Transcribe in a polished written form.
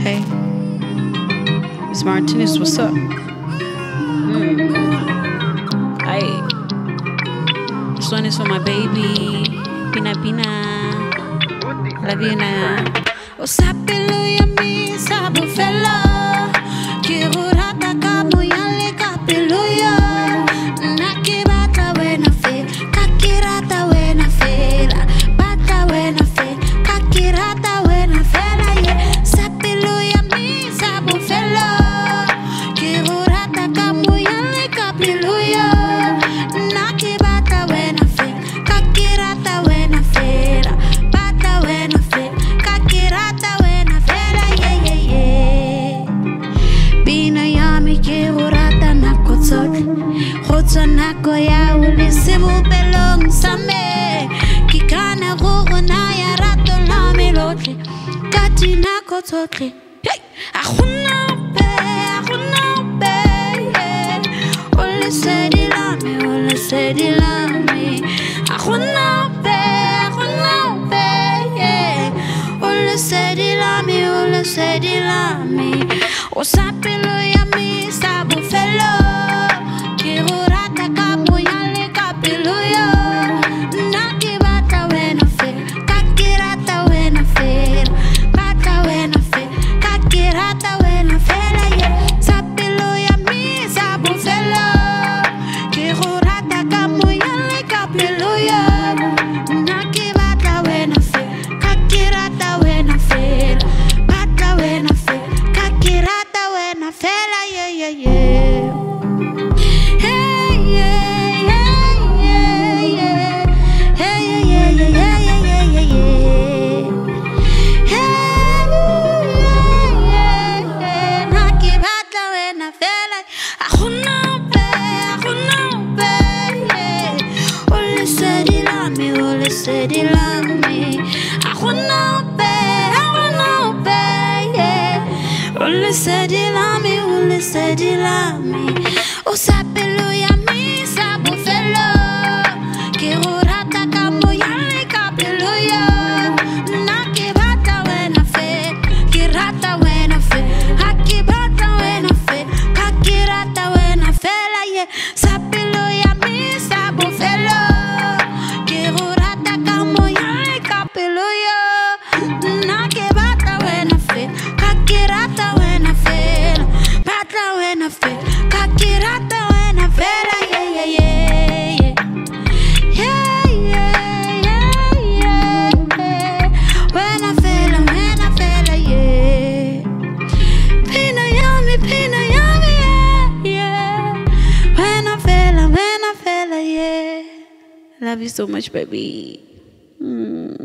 Hey, Miss Martinez, what's up? Hey, this one is for my baby, Pina Pina. Love you na. Usapilo yami sa buffalo, kirurata kamo yale kapiluyo. Nakibata wena fe, kakirata wena fe, bata wena fe, kakirata wena fe. Sapilo yami sa buffalo, kirurata kamo yale kapiluyo. Nakibata wena fe, kakirata wena fe, bata wena fe, kakirata wena fe. Bina yami kirurata nakotsot, khotsa nako ya ulisibu belong same. Kikana ruruna ya rato la melodie, kati nakotsotle. Hey, akuna be, ole sedi lami, akuna be, ole sedi lami. Osapelo yami sa buffalo, kirurata kamu yale kapiluyo. Nakibata wena fe, kakirata wena fe, bata wena fe, kakirata wena fe. Sapelo yami sa buffalo, kirurata kamu yale kapiluyo. Nakibata wena fe, kakirata wena fe, bata wena fe, kakirata wena fe. Sedi lami, akuna be, ole sedi lami. Usapelo yami sa buffalo, kirurata kamo yale kapiluyo. Nakibata wena fe, kirata wena fe, hakibata wena fe, kakirata wena fe. Sapelo yami sa buffalo, kirurata kamo yale kapiluyo. Nakibata wena fe, kakirata wena fe, bata wena fe, kakirata wena fe. Wena fela, yeah. Pina yami, yeah. Wena fela, yeah. Love you so much, baby.